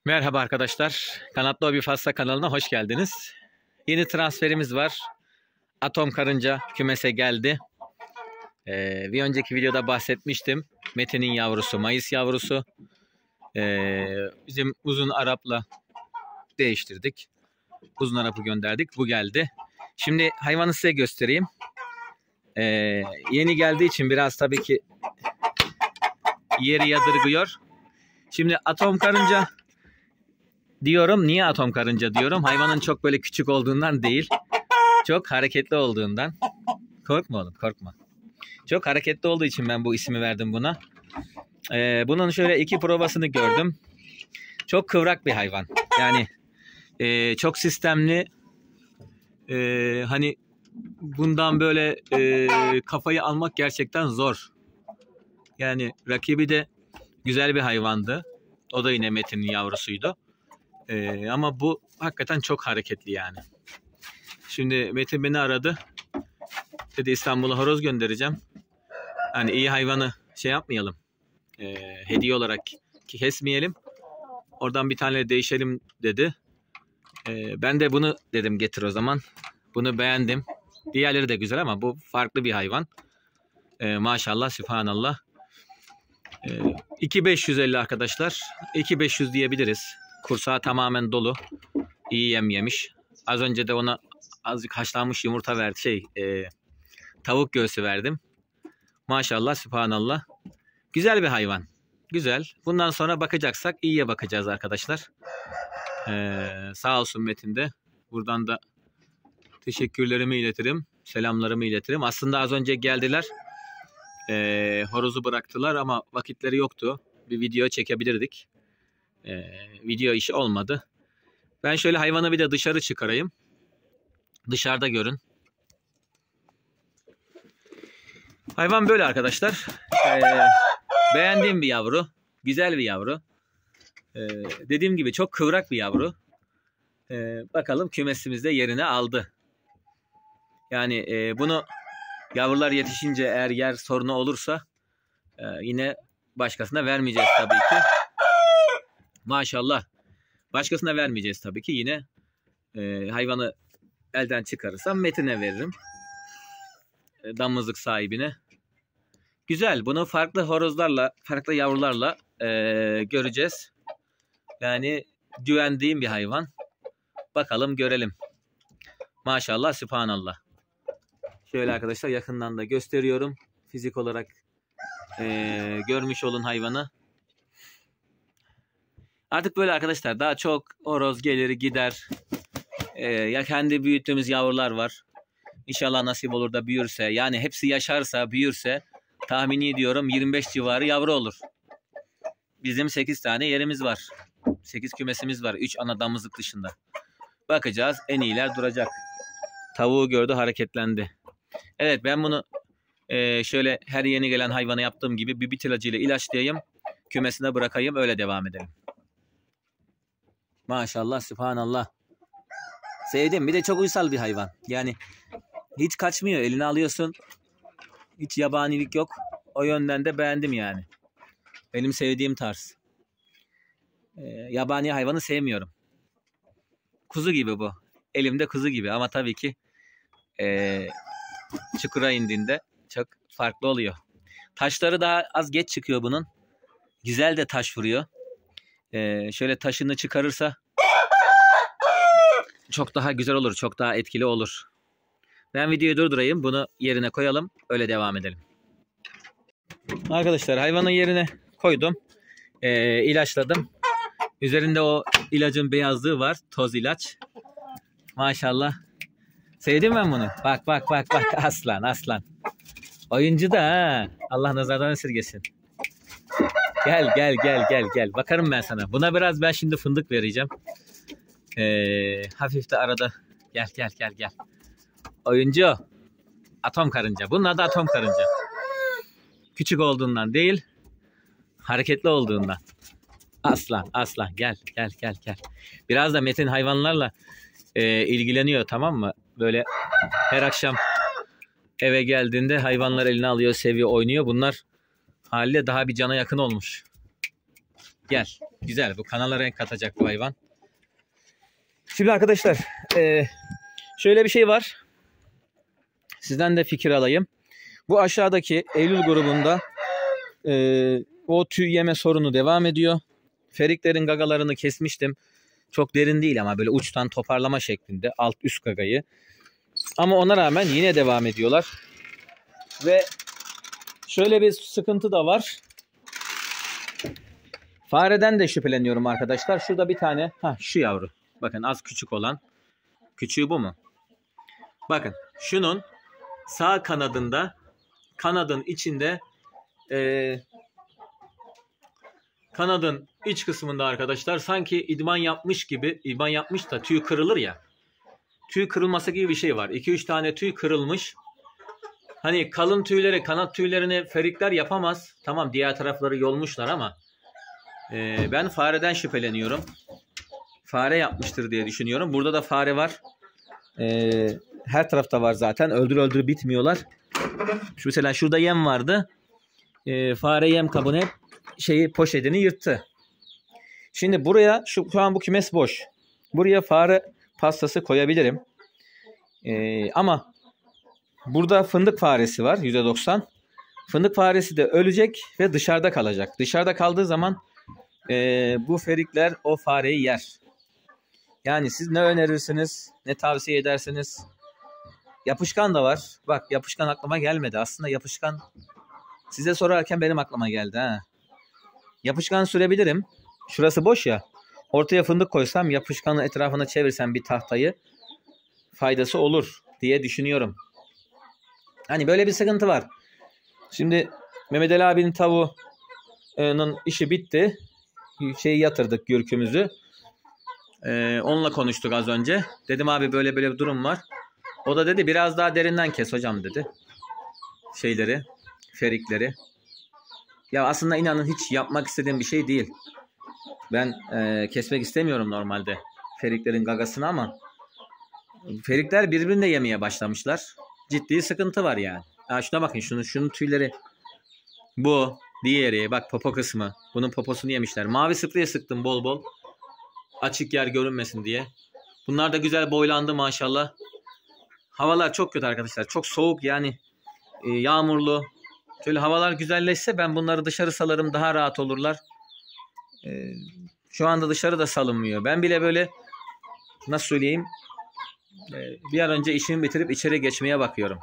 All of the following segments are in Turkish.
Merhaba arkadaşlar. Kanatlı Hobi Fasla kanalına hoş geldiniz. Yeni transferimiz var. Atom Karınca kümese geldi. Bir önceki videoda bahsetmiştim. Metin'in yavrusu, Mayıs yavrusu. Bizim uzun Arap'la değiştirdik. Uzun Arap'ı gönderdik. Bu geldi. Şimdi hayvanı size göstereyim. Yeni geldiği için biraz tabii ki yeri yadırgıyor. Şimdi Atom Karınca diyorum. Niye atom karınca diyorum? Hayvanın çok böyle küçük olduğundan değil. Çok hareketli olduğundan. Korkma oğlum, korkma. Çok hareketli olduğu için ben bu ismi verdim buna. Bunun şöyle iki provasını gördüm. Çok kıvrak bir hayvan. Yani çok sistemli. Hani bundan böyle kafayı almak gerçekten zor. Yani rakibi de güzel bir hayvandı. O da yine Metin'in yavrusuydu. Ama bu hakikaten çok hareketli yani. Şimdi Metin beni aradı. Dedi İstanbul'a horoz göndereceğim. Hani iyi hayvanı şey yapmayalım. Hediye olarak kesmeyelim. Oradan bir tane değişelim dedi. Ben de bunu dedim getir o zaman. Bunu beğendim. Diğerleri de güzel ama bu farklı bir hayvan. Maşallah, sübhanallah. 2550 arkadaşlar. 2500 diyebiliriz. Kursağı tamamen dolu. İyi yem yemiş. Az önce de ona azıcık haşlanmış yumurta verdi. Tavuk göğsü verdim. Maşallah, sübhanallah. Güzel bir hayvan. Güzel. Bundan sonra bakacaksak iyiye bakacağız arkadaşlar. Sağ olsun Metin de. Buradan da teşekkürlerimi iletirim. Selamlarımı iletirim. Aslında az önce geldiler. Horozu bıraktılar ama vakitleri yoktu. Bir video çekebilirdik. Video işi olmadı. Ben şöyle hayvanı bir de dışarı çıkarayım. Dışarıda görün. Hayvan böyle arkadaşlar. Beğendiğim bir yavru. Güzel bir yavru. Dediğim gibi çok kıvrak bir yavru. Bakalım kümesimizde yerini aldı. Yani bunu yavrular yetişince eğer yer sorunu olursa yine başkasına vermeyeceğiz tabii ki. Maşallah. Başkasına vermeyeceğiz tabii ki. Yine hayvanı elden çıkarırsam Metin'e veririm. Damızlık sahibine. Güzel. Bunu farklı horozlarla, farklı yavrularla göreceğiz. Yani güvendiğim bir hayvan. Bakalım görelim. Maşallah, sübhanallah. Şöyle arkadaşlar yakından da gösteriyorum. Fizik olarak görmüş olun hayvanı. Artık böyle arkadaşlar daha çok horoz gelir gider. Ya kendi büyüttüğümüz yavrular var. İnşallah nasip olur da büyürse. Yani hepsi yaşarsa, büyürse tahmini ediyorum 25 civarı yavru olur. Bizim 8 tane yerimiz var. 8 kümesimiz var. 3 ana damızlık dışında. Bakacağız. En iyiler duracak. Tavuğu gördü, hareketlendi. Evet, ben bunu şöyle her yeni gelen hayvana yaptığım gibi bir bit ilacıyla ilaçlayayım. Kümesine bırakayım. Öyle devam edelim. Maşallah, sübhanallah. Sevdim. Bir de çok uysal bir hayvan. Yani hiç kaçmıyor. Eline alıyorsun. Hiç yabanilik yok. O yönden de beğendim yani. Benim sevdiğim tarz. Yabani hayvanı sevmiyorum. Kuzu gibi bu. Elimde kuzu gibi ama tabii ki çukura indiğinde çok farklı oluyor. Taşları daha az geç çıkıyor bunun. Güzel de taş vuruyor. Şöyle taşını çıkarırsa çok daha güzel olur. Çok daha etkili olur. Ben videoyu durdurayım. Bunu yerine koyalım. Öyle devam edelim. Arkadaşlar hayvanın yerine koydum. İlaçladım. Üzerinde o ilacın beyazlığı var. Toz ilaç. Maşallah. Sevdim ben bunu. Bak bak bak bak. Aslan aslan. Oyuncu da ha. Allah nazardan esirgesin. Gel gel gel gel gel. Bakarım ben sana. Buna biraz ben şimdi fındık vereceğim. Hafif de arada. Gel gel gel gel. Oyuncu. Atom karınca. Bunun adı atom karınca. Küçük olduğundan değil. Hareketli olduğundan. Aslan aslan. Gel gel gel gel. Biraz da Metin hayvanlarla ilgileniyor, tamam mı? Böyle her akşam eve geldiğinde hayvanlar eline alıyor, seviyor, oynuyor. Bunlar haliyle daha bir cana yakın olmuş. Gel. Güzel. Bu kanala renk katacak bu hayvan. Şimdi arkadaşlar şöyle bir şey var. Sizden de fikir alayım. Bu aşağıdaki Eylül grubunda o tüy yeme sorunu devam ediyor. Feriklerin gagalarını kesmiştim. Çok derin değil ama böyle uçtan toparlama şeklinde alt üst gagayı. Ama ona rağmen yine devam ediyorlar. Ve şöyle bir sıkıntı da var. Fareden de şüpheleniyorum arkadaşlar. Şurada bir tane. Şu yavru. Bakın az küçük olan. Küçüğü bu mu? Bakın şunun sağ kanadında, kanadın içinde kanadın iç kısmında arkadaşlar sanki idman yapmış gibi, idman yapmış da tüy kırılır ya. Tüy kırılması gibi bir şey var. 2-3 tane tüy kırılmış. Hani kalın tüyleri, kanat tüylerini ferikler yapamaz. Tamam, diğer tarafları yolmuşlar ama ben fareden şüpheleniyorum. Fare yapmıştır diye düşünüyorum. Burada da fare var. Her tarafta var zaten. Öldür öldür bitmiyorlar. Şu mesela şurada yem vardı. Fare yem kabını hep poşetini yırttı. Şimdi buraya şu an bu kümes boş. Buraya fare pastası koyabilirim. Ama burada fındık faresi var %90. Fındık faresi de ölecek ve dışarıda kalacak. Dışarıda kaldığı zaman bu ferikler o fareyi yer. Yani siz ne önerirsiniz, ne tavsiye edersiniz? Yapışkan da var. Bak, yapışkan aklıma gelmedi. Aslında yapışkan size sorarken benim aklıma geldi. Yapışkan sürebilirim. Şurası boş ya. Ortaya fındık koysam, yapışkanın etrafına çevirsem bir tahtayı, faydası olur diye düşünüyorum. Hani böyle bir sıkıntı var. Şimdi Mehmet Ali abinin tavuğunun işi bitti. Yatırdık gürkümüzü. Onunla konuştuk az önce. Dedim abi böyle böyle bir durum var. O da dedi biraz daha derinden kes hocam dedi. Ferikleri. Ya aslında inanın hiç yapmak istediğim bir şey değil. Ben kesmek istemiyorum normalde feriklerin gagasını ama ferikler birbirini de yemeye başlamışlar. Ciddi sıkıntı var yani. Şuna bakın, şunun tüyleri. Bu diğeri, bak popo kısmı. Bunun poposunu yemişler. Mavi spreye sıktım bol bol. Açık yer görünmesin diye. Bunlar da güzel boylandı maşallah. Havalar çok kötü arkadaşlar. Çok soğuk yani. Yağmurlu. Şöyle havalar güzelleşse ben bunları dışarı salarım, daha rahat olurlar. Şu anda dışarı da salınmıyor. Ben bile böyle nasıl söyleyeyim, bir an önce işimi bitirip içeri geçmeye bakıyorum.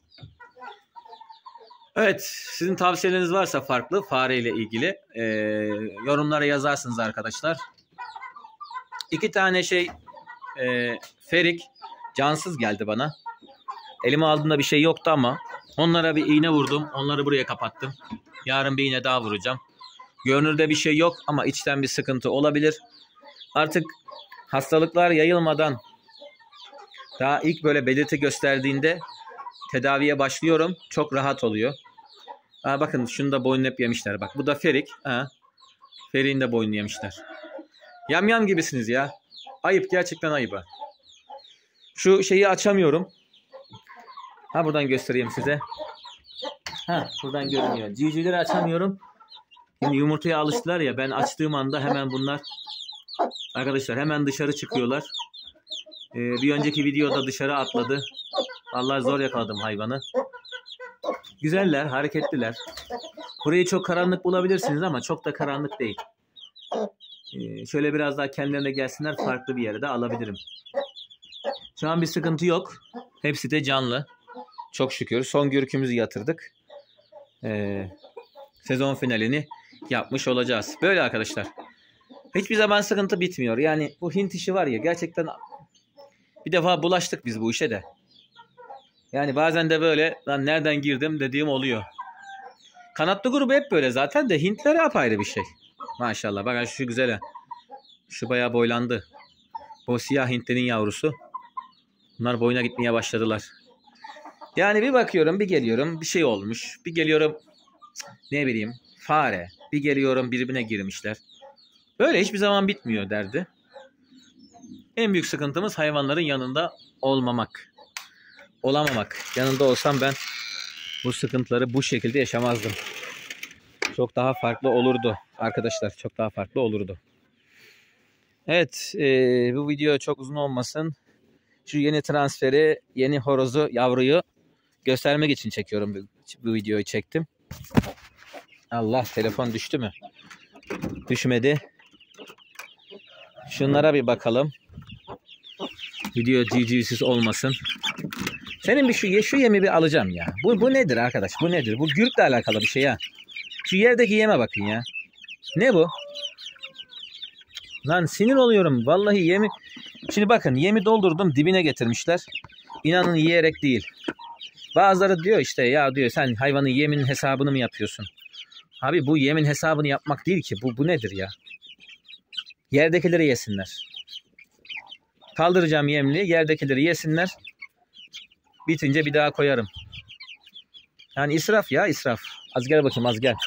Evet, sizin tavsiyeleriniz varsa farklı fareyle ilgili yorumlara yazarsınız arkadaşlar. 2 tane ferik cansız geldi bana. Elime aldığımda bir şey yoktu ama onlara bir iğne vurdum. Onları buraya kapattım. Yarın bir iğne daha vuracağım. Görünürde bir şey yok ama içten bir sıkıntı olabilir. Artık hastalıklar yayılmadan, daha ilk böyle belirti gösterdiğinde tedaviye başlıyorum. Çok rahat oluyor. Bakın şunu da boynunu hep yemişler. Bak bu da ferik. Feriğin de boynunu yemişler. Yamyam gibisiniz ya. Ayıp, gerçekten ayıp. Şu şeyi açamıyorum. Buradan göstereyim size. Buradan görünüyor. Civcivleri açamıyorum. Şimdi yumurtaya alıştılar ya, ben açtığım anda hemen bunlar arkadaşlar hemen dışarı çıkıyorlar. Bir önceki videoda dışarı atladı. Vallahi zor yakaladım hayvanı. Güzeller, hareketliler. Burayı çok karanlık bulabilirsiniz ama çok da karanlık değil. Şöyle biraz daha kendilerine gelsinler, farklı bir yere de alabilirim. Şu an bir sıkıntı yok. Hepsi de canlı. Çok şükür. Son gürkümüzü yatırdık. Sezon finalini yapmış olacağız. Böyle arkadaşlar. Hiçbir zaman sıkıntı bitmiyor. Yani bu Hint işi var ya, gerçekten bir defa bulaştık biz bu işe de. Yani bazen de böyle lan nereden girdim dediğim oluyor. Kanatlı grubu hep böyle zaten de Hintler apayrı bir şey. Maşallah. Bakın şu güzele. Şu bayağı boylandı. O siyah Hintlerin yavrusu. Bunlar boyuna gitmeye başladılar. Yani bir bakıyorum, bir geliyorum bir şey olmuş. Bir geliyorum ne bileyim fare. Bir geliyorum birbirine girmişler. Böyle hiçbir zaman bitmiyor derdi. En büyük sıkıntımız hayvanların yanında olamamak. Yanında olsam ben bu sıkıntıları bu şekilde yaşamazdım. çok daha farklı olurdu arkadaşlar. Çok daha farklı olurdu. Evet, bu video çok uzun olmasın. Şu yeni transferi, yeni horozu, yavruyu göstermek için çekiyorum. Bu videoyu çektim. Allah, telefon düştü mü? Düşmedi. Şunlara bir bakalım. Video civcivsiz olmasın. Senin bir şu yemi bir alacağım ya. Bu nedir arkadaş? Bu nedir? Bu gürkle alakalı bir şey ya. Şu yerdeki yeme bakın ya. Ne bu? Lan sinir oluyorum. Vallahi yemi. Şimdi bakın, yemi doldurdum, dibine getirmişler. İnanın yiyerek değil. Bazıları diyor işte, ya diyor sen hayvanın yemin hesabını mı yapıyorsun? Abi bu yemin hesabını yapmak değil ki. Bu nedir ya? Yerdekileri yesinler. Kaldıracağım yemli, yerdekileri yesinler. Bitince bir daha koyarım. Yani israf ya, israf. Az gel bakayım, az gel.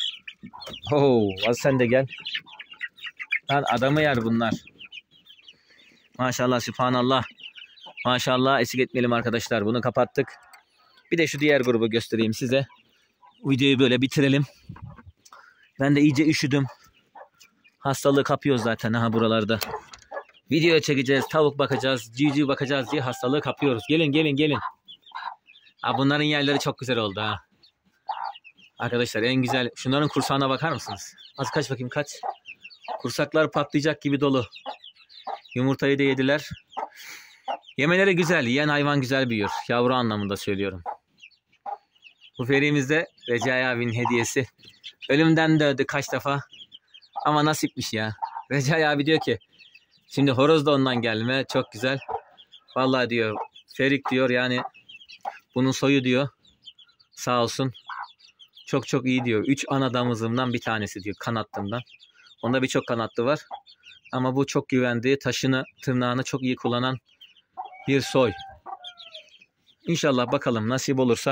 Az sen de gel. Lan adamı yer bunlar. Maşallah, sübhanallah. Maşallah, eksik etmeyelim arkadaşlar. Bunu kapattık. Bir de şu diğer grubu göstereyim size. Videoyu böyle bitirelim. Ben de iyice üşüdüm. Hastalığı kapıyoruz zaten ha buralarda. Video çekeceğiz, tavuk bakacağız, civciv bakacağız diye hastalığı kapıyoruz. Gelin. Ha, bunların yerleri çok güzel oldu ha. Arkadaşlar en güzel. Şunların kursağına bakar mısınız? Az kaç bakayım, kaç. Kursaklar patlayacak gibi dolu. Yumurtayı da yediler. Yemeleri güzel. Yiyen hayvan güzel büyür. Yavru anlamında söylüyorum. Bu ferimiz de Recai abinin hediyesi. Ölümden döndü kaç defa. Ama nasipmiş ya. Recai abi diyor ki, şimdi horoz da ondan gelme. Çok güzel. Vallahi diyor, Ferik diyor, yani bunun soyu diyor, sağ olsun, çok iyi diyor. 3 ana damızımdan bir tanesi diyor, kanatlımdan. Onda birçok kanatlı var. Ama bu çok güvendiği, taşını, tırnağını çok iyi kullanan bir soy. İnşallah bakalım, nasip olursa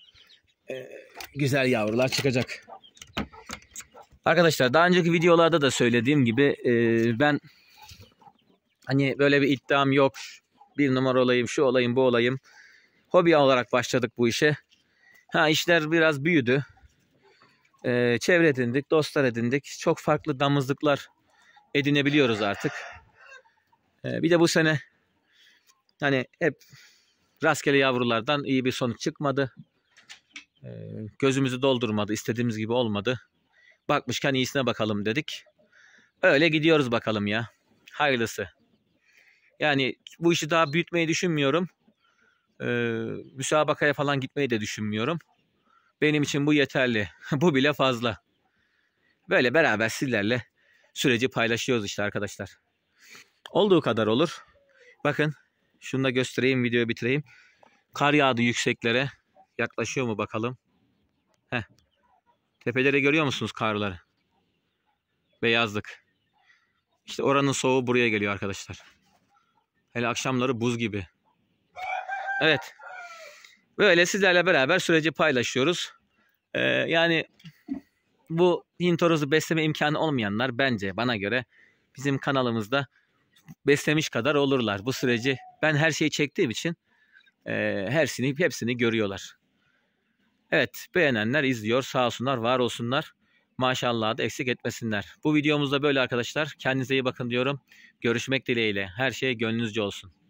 güzel yavrular çıkacak. Arkadaşlar daha önceki videolarda da söylediğim gibi ben hani böyle bir iddiam yok. Bir numara olayım, şu olayım, bu olayım. Hobi olarak başladık bu işe. İşler biraz büyüdü. Çevre edindik, dostlar edindik. Çok farklı damızlıklar edinebiliyoruz artık. Bir de bu sene hani hep rastgele yavrulardan iyi bir sonuç çıkmadı. Gözümüzü doldurmadı, istediğimiz gibi olmadı. Bakmışken iyisine bakalım dedik. Öyle gidiyoruz bakalım ya. Hayırlısı. Yani bu işi daha büyütmeyi düşünmüyorum. Müsabakaya falan gitmeyi de düşünmüyorum. Benim için bu yeterli. Bu bile fazla. Böyle beraber sizlerle süreci paylaşıyoruz işte arkadaşlar. Olduğu kadar olur. Bakın şunu da göstereyim, videoyu bitireyim. Kar yağdı yükseklere. Yaklaşıyor mu bakalım. Tepeleri görüyor musunuz, karları? Beyazlık. İşte oranın soğuğu buraya geliyor arkadaşlar. Hele akşamları buz gibi. Evet. Böyle sizlerle beraber süreci paylaşıyoruz. Yani bu Hint horozu besleme imkanı olmayanlar bence, bana göre bizim kanalımızda beslemiş kadar olurlar. Bu süreci ben her şeyi çektiğim için hepsini görüyorlar. Evet, beğenenler izliyor, sağ olsunlar, var olsunlar. Maşallah da eksik etmesinler. Bu videomuzda böyle arkadaşlar. Kendinize iyi bakın diyorum. Görüşmek dileğiyle. Her şey gönlünüzce olsun.